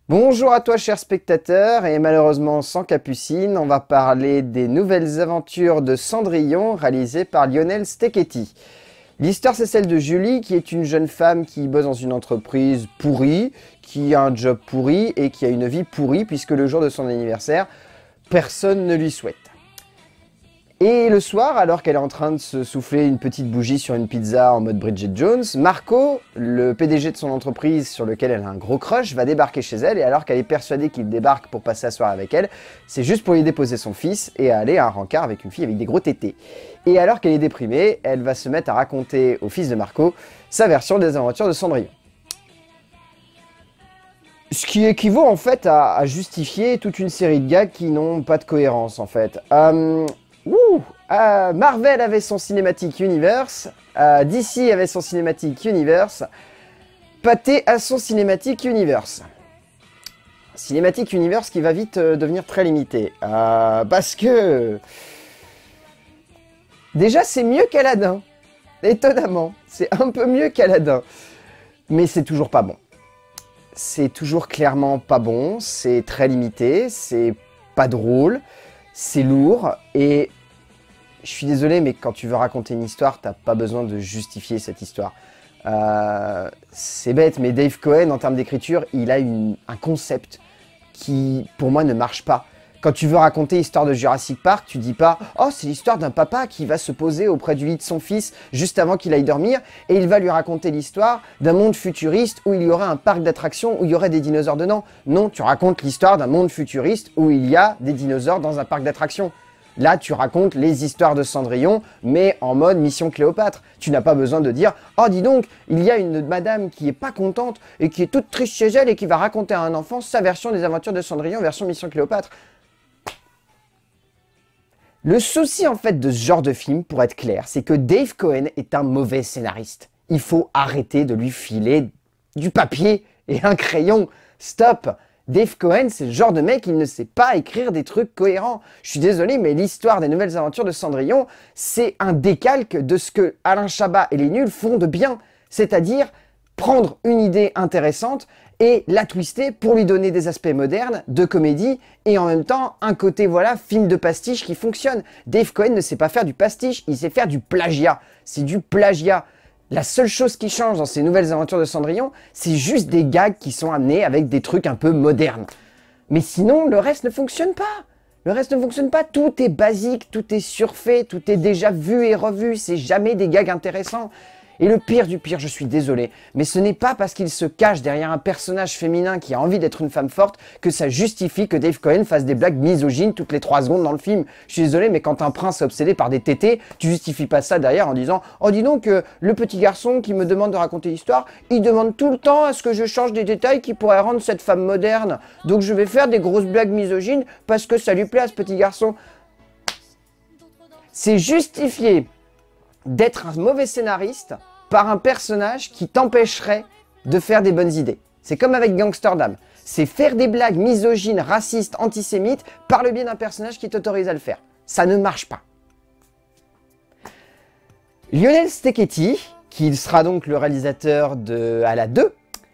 Bonjour à toi cher spectateur, et malheureusement sans Capucine, on va parler des nouvelles aventures de Cendrillon réalisées par Lionel Steketty. L'histoire c'est celle de Julie qui est une jeune femme qui bosse dans une entreprise pourrie, qui a un job pourri et qui a une vie pourrie puisque le jour de son anniversaire, personne ne lui souhaite. Et le soir, alors qu'elle est en train de se souffler une petite bougie sur une pizza en mode Bridget Jones, Marco, le PDG de son entreprise sur lequel elle a un gros crush, va débarquer chez elle, et alors qu'elle est persuadée qu'il débarque pour passer la soirée avec elle, c'est juste pour lui déposer son fils et aller à un rencard avec une fille avec des gros tétés. Et alors qu'elle est déprimée, elle va se mettre à raconter au fils de Marco sa version des aventures de Cendrillon. Ce qui équivaut en fait à justifier toute une série de gags qui n'ont pas de cohérence en fait. Marvel avait son Cinematic Universe, DC avait son Cinematic Universe, Pathé a son Cinematic Universe. Cinematic Universe qui va vite devenir très limité, parce que... Déjà c'est mieux qu'Aladin, étonnamment, c'est un peu mieux qu'Aladin, mais c'est toujours pas bon. C'est toujours clairement pas bon, c'est très limité, c'est pas drôle, c'est lourd, et... Je suis désolé, mais quand tu veux raconter une histoire, t'as pas besoin de justifier cette histoire. C'est bête, mais Dave Cohen, en termes d'écriture, il a un concept qui, pour moi, ne marche pas. Quand tu veux raconter l'histoire de Jurassic Park, tu dis pas « Oh, c'est l'histoire d'un papa qui va se poser auprès du lit de son fils juste avant qu'il aille dormir et il va lui raconter l'histoire d'un monde futuriste où il y aurait un parc d'attractions où il y aurait des dinosaures dedans. » Non, tu racontes l'histoire d'un monde futuriste où il y a des dinosaures dans un parc d'attractions. Là, tu racontes les histoires de Cendrillon, mais en mode Mission Cléopâtre. Tu n'as pas besoin de dire « Oh, dis donc, il y a une madame qui est pas contente et qui est toute triste chez elle et qui va raconter à un enfant sa version des aventures de Cendrillon version Mission Cléopâtre. » Le souci, en fait, de ce genre de film, pour être clair, c'est que Dave Cohen est un mauvais scénariste. Il faut arrêter de lui filer du papier et un crayon. Stop! Dave Cohen, c'est le genre de mec, il ne sait pas écrire des trucs cohérents. Je suis désolé, mais l'histoire des nouvelles aventures de Cendrillon, c'est un décalque de ce que Alain Chabat et les nuls font de bien. C'est-à-dire prendre une idée intéressante et la twister pour lui donner des aspects modernes, de comédie, et en même temps, un côté, voilà, film de pastiche qui fonctionne. Dave Cohen ne sait pas faire du pastiche, il sait faire du plagiat. C'est du plagiat. La seule chose qui change dans ces nouvelles aventures de Cendrillon, c'est juste des gags qui sont amenés avec des trucs un peu modernes. Mais sinon, le reste ne fonctionne pas. Le reste ne fonctionne pas. Tout est basique, tout est surfait, tout est déjà vu et revu. C'est jamais des gags intéressants. Et le pire du pire, je suis désolé, mais ce n'est pas parce qu'il se cache derrière un personnage féminin qui a envie d'être une femme forte que ça justifie que Dave Cohen fasse des blagues misogynes toutes les 3 secondes dans le film. Je suis désolé, mais quand un prince est obsédé par des tétés, tu justifies pas ça derrière en disant « Oh dis donc, le petit garçon qui me demande de raconter l'histoire, il demande tout le temps à ce que je change des détails qui pourraient rendre cette femme moderne. Donc je vais faire des grosses blagues misogynes parce que ça lui plaît à ce petit garçon. » C'est justifié d'être un mauvais scénariste par un personnage qui t'empêcherait de faire des bonnes idées. C'est comme avec Gangsterdam. C'est faire des blagues misogynes, racistes, antisémites par le biais d'un personnage qui t'autorise à le faire. Ça ne marche pas. Lionel Steketty, qui sera donc le réalisateur de Ala 2,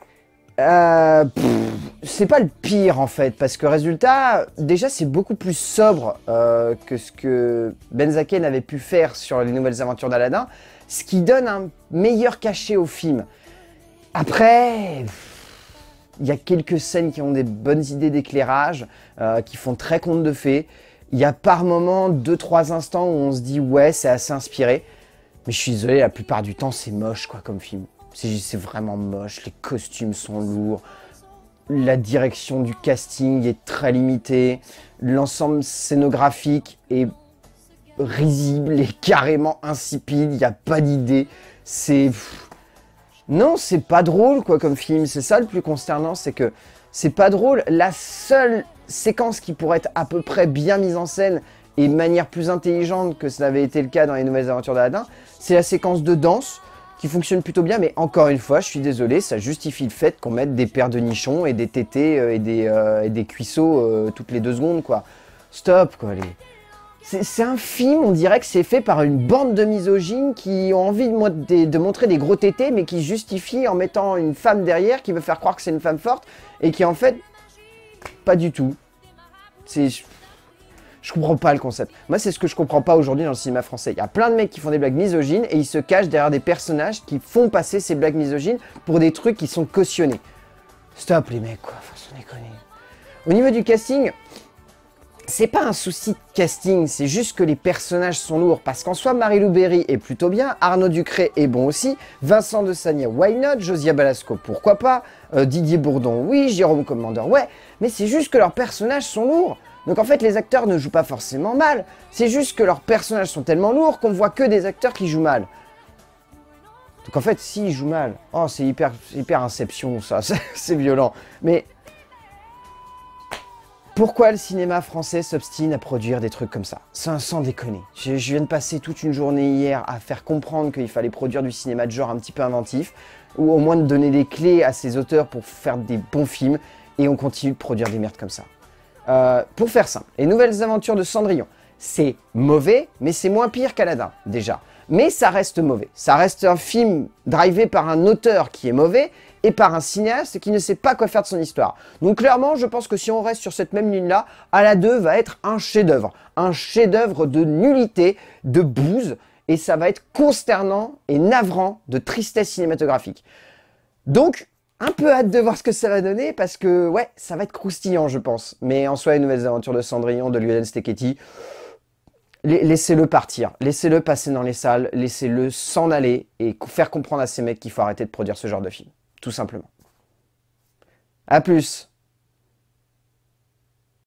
c'est pas le pire en fait, parce que résultat, déjà c'est beaucoup plus sobre que ce que Benzaken avait pu faire sur les nouvelles aventures d'Aladin, ce qui donne un meilleur cachet au film. Après, il y a quelques scènes qui ont des bonnes idées d'éclairage, qui font très conte de fées. Il y a par moments 2-3 instants où on se dit ouais, c'est assez inspiré, mais je suis désolé, la plupart du temps c'est moche quoi comme film. C'est vraiment moche, les costumes sont lourds, la direction du casting est très limitée, l'ensemble scénographique est risible et carrément insipide, il n'y a pas d'idée, c'est... Non, c'est pas drôle quoi comme film, c'est ça le plus consternant, c'est que c'est pas drôle. La seule séquence qui pourrait être à peu près bien mise en scène et de manière plus intelligente que ça avait été le cas dans les nouvelles aventures d'Aladin, c'est la séquence de danse, qui fonctionne plutôt bien, mais encore une fois, je suis désolé, ça justifie le fait qu'on mette des paires de nichons et des tétés et des cuissots toutes les 2 secondes, quoi. Stop, quoi. C'est un film, on dirait que c'est fait par une bande de misogynes qui ont envie de montrer des gros tétés, mais qui justifient en mettant une femme derrière qui veut faire croire que c'est une femme forte, et qui en fait pas du tout. Je comprends pas le concept. Moi, c'est ce que je comprends pas aujourd'hui dans le cinéma français. Il y a plein de mecs qui font des blagues misogynes et ils se cachent derrière des personnages qui font passer ces blagues misogynes pour des trucs qui sont cautionnés. Stop les mecs, quoi, faut se déconner. Au niveau du casting, c'est pas un souci de casting, c'est juste que les personnages sont lourds. Parce qu'en soi, Marie-Lou Berry est plutôt bien, Arnaud Ducré est bon aussi, Vincent de Sagna, why not, Josia Balasco, pourquoi pas, Didier Bourdon, oui, Jérôme Commander, ouais, mais c'est juste que leurs personnages sont lourds. Donc en fait, les acteurs ne jouent pas forcément mal, c'est juste que leurs personnages sont tellement lourds qu'on voit que des acteurs qui jouent mal. Donc en fait, s'ils jouent mal, oh, c'est hyper Inception, ça, c'est violent, mais... Pourquoi le cinéma français s'obstine à produire des trucs comme ça? Sans déconner. Je viens de passer toute une journée hier à faire comprendre qu'il fallait produire du cinéma de genre un petit peu inventif, ou au moins de donner des clés à ces auteurs pour faire des bons films, et on continue de produire des merdes comme ça. Pour faire simple, Les Nouvelles Aventures de Cendrillon, c'est mauvais, mais c'est moins pire qu'Aladin, déjà. Mais ça reste mauvais. Ça reste un film drivé par un auteur qui est mauvais, et par un cinéaste qui ne sait pas quoi faire de son histoire. Donc clairement, je pense que si on reste sur cette même ligne-là, Ala 2 va être un chef-d'œuvre de nullité, de bouse, et ça va être consternant et navrant de tristesse cinématographique. Donc, un peu hâte de voir ce que ça va donner, parce que, ouais, ça va être croustillant, je pense. Mais en soi, Les Nouvelles Aventures de Cendrillon, de Lionel Steketty, laissez-le partir, laissez-le passer dans les salles, laissez-le s'en aller, et faire comprendre à ces mecs qu'il faut arrêter de produire ce genre de film. Tout simplement. A plus.